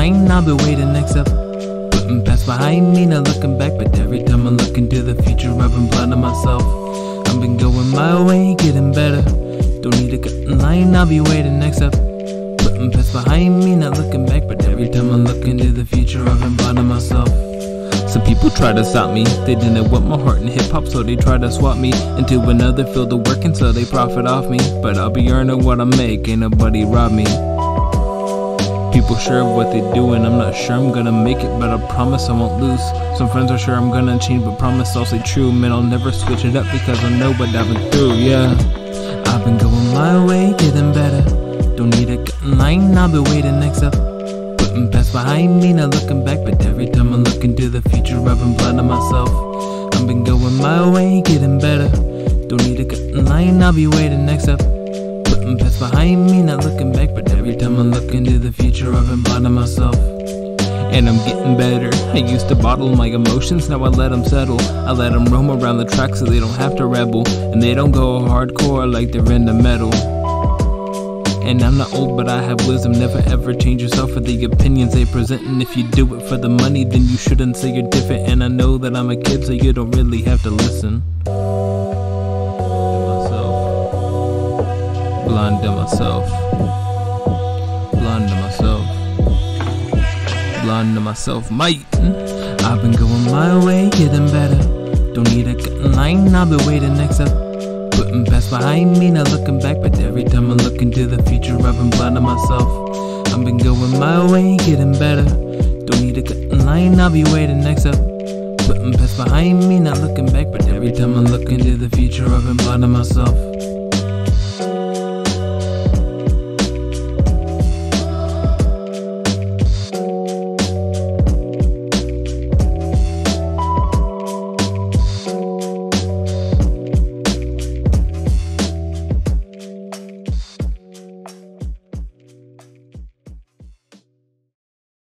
line, I'll be waiting next up. Putting past behind me, not looking back, but every time I look into the future, I've been blinding myself. I've been going my way, getting better. Don't need to cut in line, I'll be waiting next up. Putting past behind me, not looking back, but every time I look into the future, I've been blinding myself. Some people try to stop me, they didn't want my heart in hip-hop, so they try to swap me into another field of work, and so they profit off me. But I'll be earning what I make, ain't nobody rob me. People sure of what they do, and I'm not sure I'm gonna make it, but I promise I won't lose. Some friends are sure I'm gonna change, but promise I'll stay true. Man, I'll never switch it up because I know what I've been through, yeah. I've been going my way, getting better. Don't need a cut in line, I'll be waiting next up. Putting past behind me, not looking back, but every time I look into the future, I've been blinding myself. I've been going my way, getting better. Don't need a cut in line, I'll be waiting next up. Putting past behind me, not looking back, but every time I look into the future, I've been blinding myself. And I'm getting better. I used to bottle my emotions, now I let them settle. I let them roam around the track so they don't have to rebel, and they don't go hardcore like they're into metal. And I'm not old, but I have wisdom. Never ever change yourself for the opinions they present. And if you do it for the money, then you shouldn't say you're different. And I know that I'm a kid, so you don't really have to listen. Blind to myself. Blind to myself. Blind to myself. Mite. I've been going my way, getting better. Don't need a cut in line, I'll be waiting next up. Putting past behind me, not looking back, but every time I look into the future, I've been blinding myself. I've been going my way, getting better. Don't need a cut in line, I'll be waiting next up. Putting past behind me, not looking back, but every time I look into the future, I've been blinding myself.